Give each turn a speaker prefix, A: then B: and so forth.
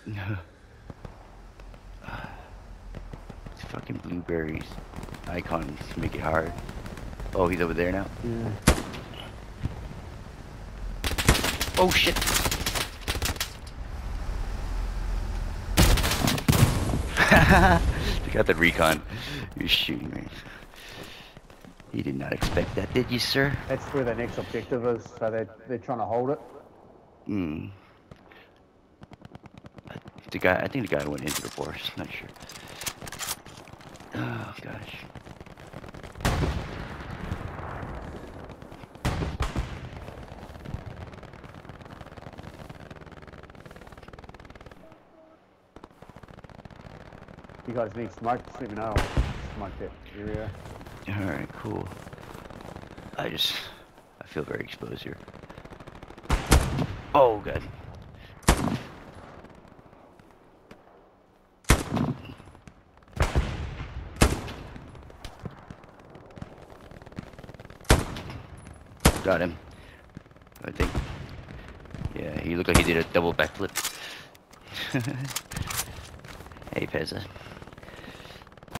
A: It's fucking blueberries. Icons make it hard. Oh, he's over there now?
B: Yeah.
A: Oh shit! They got the recon. You're shooting me. You did not expect that, did you, sir?
B: That's where the next objective is, so they're trying to hold it.
A: Hmm. The guy, I think the guy went into the forest. Not sure. Oh gosh.
B: You guys need smoke? Just let me know. I'll smoke that area.
A: Alright, cool. I feel very exposed here. Oh god. Got him. I think. Yeah, he looked like he did a double backflip. Hey, Pezza.